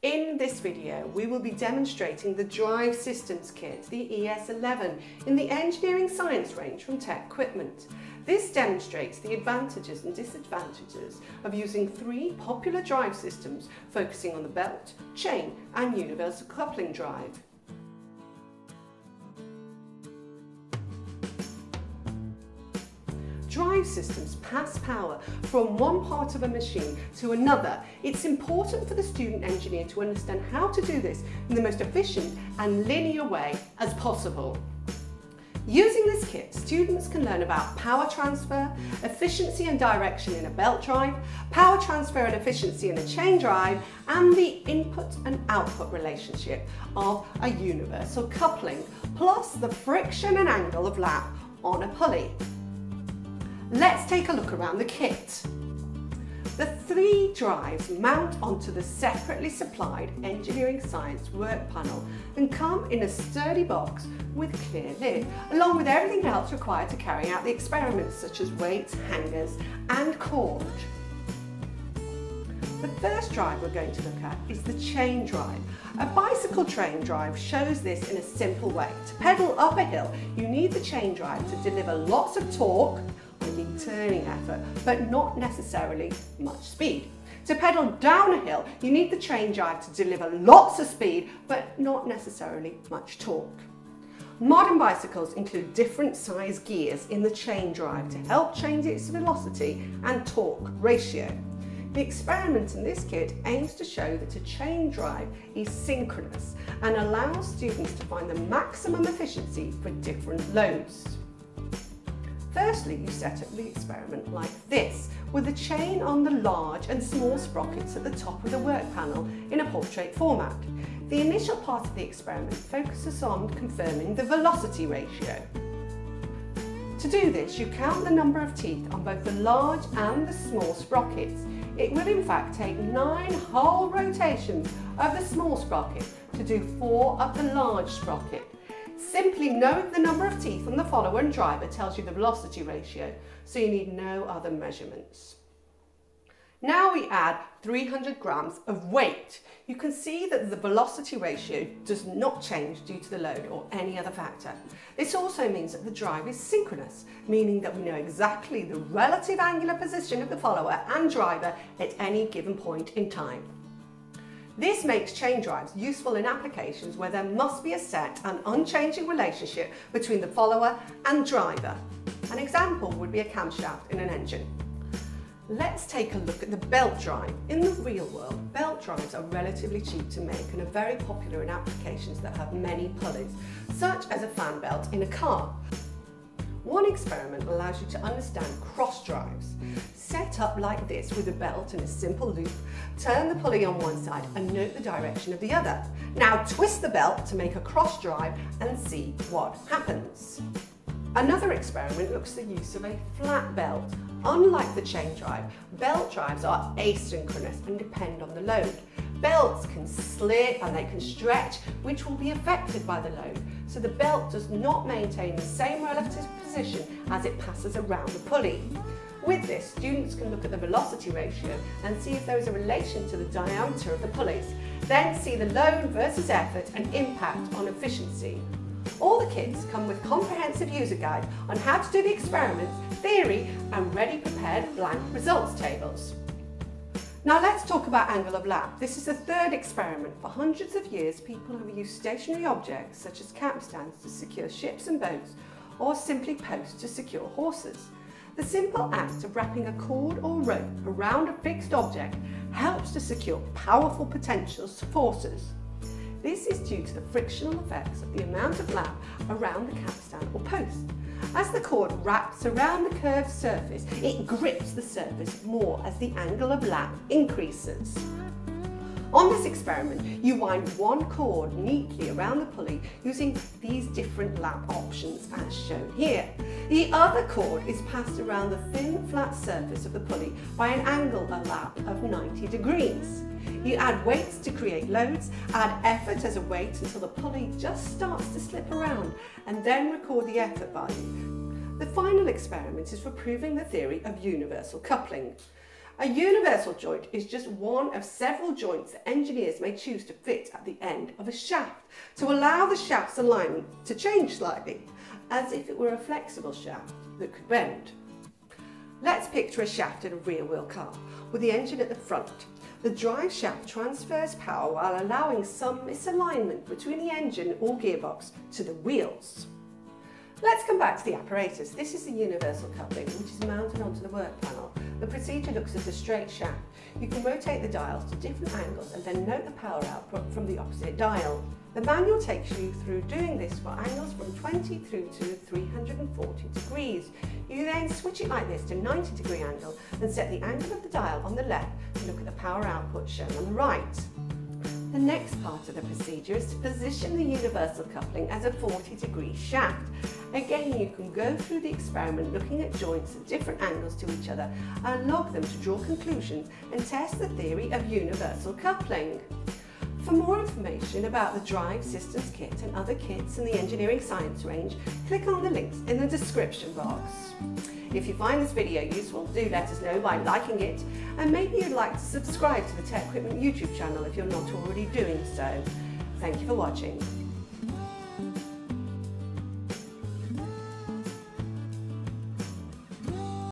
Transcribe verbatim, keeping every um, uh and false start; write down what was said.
In this video, we will be demonstrating the Drive Systems Kit, the E S eleven, in the Engineering Science range from TecQuipment. This demonstrates the advantages and disadvantages of using three popular drive systems focusing on the belt, chain and universal coupling drive. Drive systems pass power from one part of a machine to another. It's important for the student engineer to understand how to do this in the most efficient and linear way as possible. Using this kit, students can learn about power transfer, efficiency and direction in a belt drive, power transfer and efficiency in a chain drive, and the input and output relationship of a universal coupling, plus the friction and angle of lap on a pulley. Let's take a look around the kit. The three drives mount onto the separately supplied Engineering Science work panel and come in a sturdy box with clear lid, along with everything else required to carry out the experiments such as weights, hangers and cord. The first drive we're going to look at is the chain drive. A bicycle chain drive shows this in a simple way. To pedal up a hill, you need the chain drive to deliver lots of torque, i.e. turning effort, but not necessarily much speed. To pedal down a hill, you need the chain drive to deliver lots of speed, but not necessarily much torque. Modern bicycles include different size gears in the chain drive to help change its velocity and torque ratio. The experiment in this kit aims to show that a chain drive is synchronous and allows students to find the maximum efficiency for different loads. Firstly, you set up the experiment like this, with the chain on the large and small sprockets at the top of the work panel in a portrait format. The initial part of the experiment focuses on confirming the velocity ratio. To do this, you count the number of teeth on both the large and the small sprockets. It will in fact take nine whole rotations of the small sprocket to do four of the large sprocket. Simply knowing the number of teeth on the follower and driver tells you the velocity ratio, so you need no other measurements. Now we add three hundred grams of weight. You can see that the velocity ratio does not change due to the load or any other factor. This also means that the drive is synchronous, meaning that we know exactly the relative angular position of the follower and driver at any given point in time. This makes chain drives useful in applications where there must be a set and unchanging relationship between the follower and driver. An example would be a camshaft in an engine. Let's take a look at the belt drive. In the real world, belt drives are relatively cheap to make and are very popular in applications that have many pulleys, such as a fan belt in a car. One experiment allows you to understand cross drives. Set up like this with a belt in a simple loop, turn the pulley on one side and note the direction of the other. Now twist the belt to make a cross drive and see what happens. Another experiment looks at the use of a flat belt. Unlike the chain drive, belt drives are asynchronous and depend on the load. Belts can slip and they can stretch, which will be affected by the load, so the belt does not maintain the same relative position as it passes around the pulley. With this, students can look at the velocity ratio and see if there is a relation to the diameter of the pulleys, then see the load versus effort and impact on efficiency. All the kits come with comprehensive user guide on how to do the experiments, theory and ready prepared blank results tables. Now let's talk about angle of lap. This is the third experiment. For hundreds of years, people have used stationary objects such as capstans to secure ships and boats, or simply posts to secure horses. The simple act of wrapping a cord or rope around a fixed object helps to secure powerful potential forces. This is due to the frictional effects of the amount of lap around the capstan or post. As the cord wraps around the curved surface, it grips the surface more as the angle of lap increases. On this experiment, you wind one cord neatly around the pulley using these different lap options as shown here. The other cord is passed around the thin flat surface of the pulley by an angle of lap of ninety degrees. You add weights to create loads, add effort as a weight until the pulley just starts to slip around, and then record the effort value. The final experiment is for proving the theory of universal coupling. A universal joint is just one of several joints that engineers may choose to fit at the end of a shaft to allow the shaft's alignment to change slightly, as if it were a flexible shaft that could bend. Let's picture a shaft in a rear-wheel car with the engine at the front. The drive shaft transfers power while allowing some misalignment between the engine or gearbox to the wheels. Let's come back to the apparatus. This is the universal coupling, which is mounted onto the work panel. The procedure looks at a straight shaft. You can rotate the dials to different angles and then note the power output from the opposite dial. The manual takes you through doing this for angles from twenty through to three hundred forty degrees. You then switch it like this to ninety degree angle and set the angle of the dial on the left to look at the power output shown on the right. The next part of the procedure is to position the universal coupling as a forty degree shaft. Again, you can go through the experiment looking at joints at different angles to each other and log them to draw conclusions and test the theory of universal coupling. For more information about the Drive Systems Kit and other kits in the engineering science range, click on the links in the description box. If you find this video useful, do let us know by liking it, and maybe you'd like to subscribe to the TecQuipment YouTube channel if you're not already doing so. Thank you for watching.